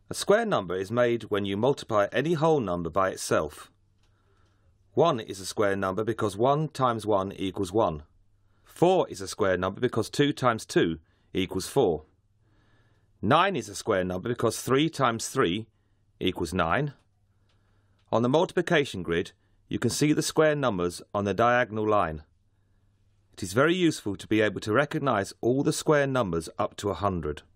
A square number is made when you multiply any whole number by itself. 1 is a square number because 1 times 1 equals 1. 4 is a square number because 2 times 2 equals 4. 9 is a square number because 3 times 3 equals 9. On the multiplication grid, you can see the square numbers on the diagonal line. It is very useful to be able to recognize all the square numbers up to 100.